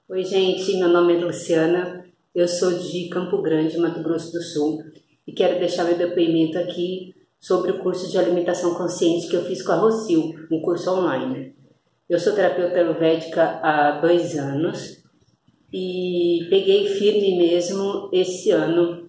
Oi, gente, meu nome é Luciana, eu sou de Campo Grande, Mato Grosso do Sul, e quero deixar meu depoimento aqui sobre o curso de alimentação consciente que eu fiz com a Rosil, um curso online. Eu sou terapeuta ayurvédica há 2 anos e peguei firme mesmo esse ano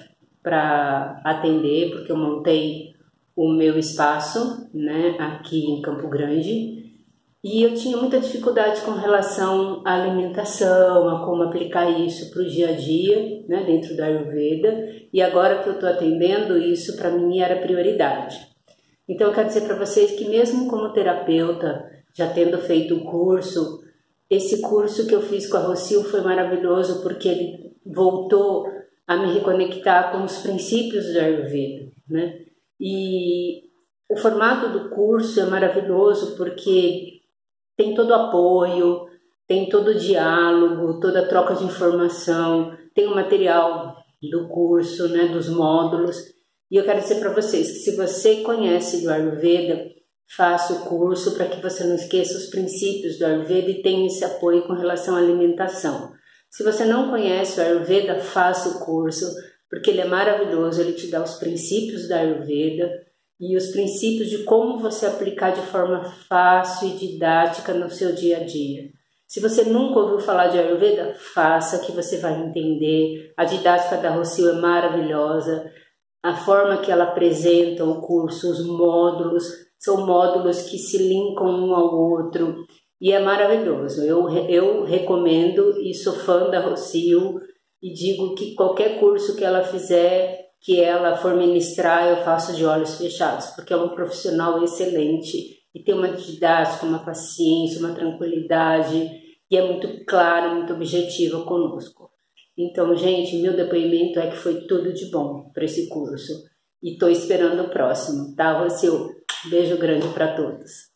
para atender, porque eu montei o meu espaço, né, aqui em Campo Grande. E eu tinha muita dificuldade com relação à alimentação, a como aplicar isso para o dia a dia, né, dentro da Ayurveda. E agora que eu estou atendendo, isso para mim era prioridade. Então eu quero dizer para vocês que mesmo como terapeuta, já tendo feito o curso, esse curso que eu fiz com a Rosil foi maravilhoso porque ele voltou a me reconectar com os princípios da Ayurveda, né? E o formato do curso é maravilhoso porque tem todo o apoio, tem todo o diálogo, toda a troca de informação, tem o material do curso, né, dos módulos. E eu quero dizer para vocês que se você conhece do Ayurveda, faça o curso para que você não esqueça os princípios do Ayurveda e tenha esse apoio com relação à alimentação. Se você não conhece o Ayurveda, faça o curso, porque ele é maravilhoso, ele te dá os princípios da Ayurveda e os princípios de como você aplicar de forma fácil e didática no seu dia a dia. Se você nunca ouviu falar de Ayurveda, faça que você vai entender. A didática da Rosil é maravilhosa, a forma que ela apresenta o curso, os módulos, são módulos que se linkam um ao outro e é maravilhoso. Eu recomendo e sou fã da Rosil e digo que qualquer curso que ela fizer, que ela for ministrar, eu faço de olhos fechados, porque é um profissional excelente e tem uma didática, uma paciência, uma tranquilidade e é muito claro, muito objetiva conosco. Então, gente, meu depoimento é que foi tudo de bom para esse curso e estou esperando o próximo, tá, Rosil? Beijo grande para todos.